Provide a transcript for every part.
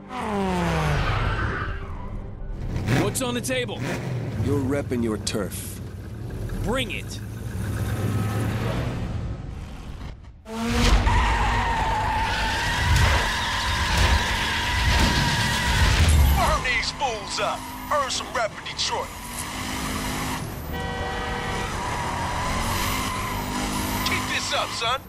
What's on the table? You're repping your turf. Bring it. Burn these fools up. Earn some rep in Detroit. Keep this up, son.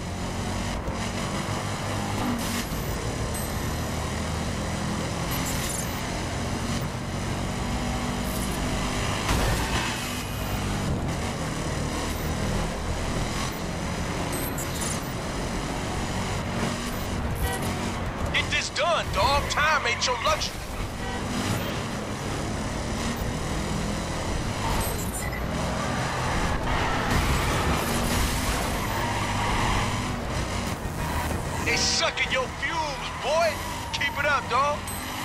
Get this done, dog. Time ain't your luxury. They sucking your fumes, boy. Keep it up, dog.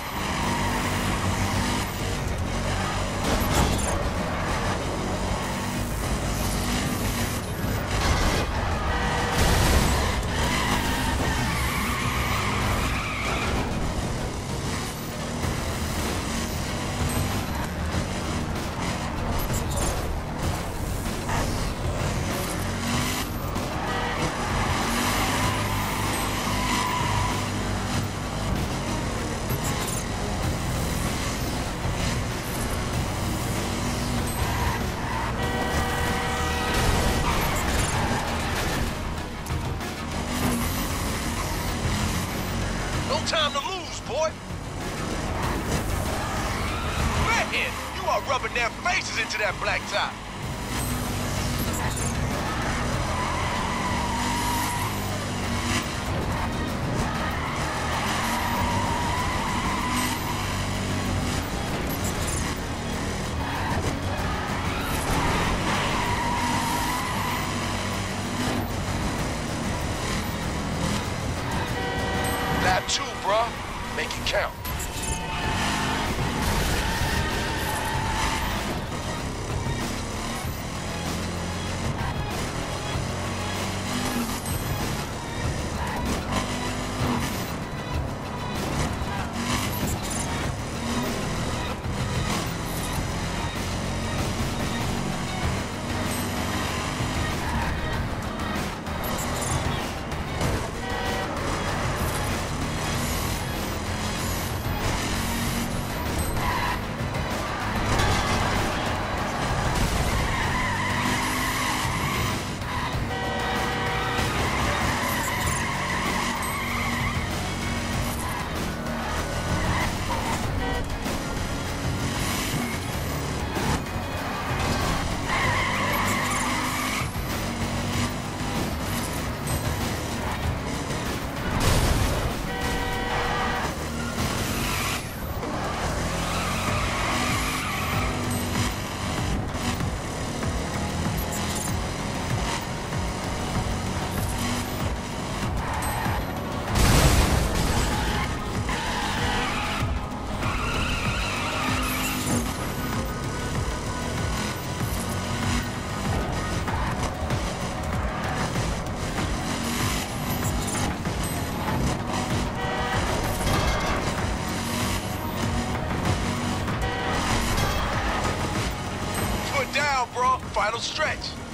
No time to lose, boy. Man, you are rubbing their faces into that black top. Lap 2, bruh. Make it count. Down, bro. Final stretch.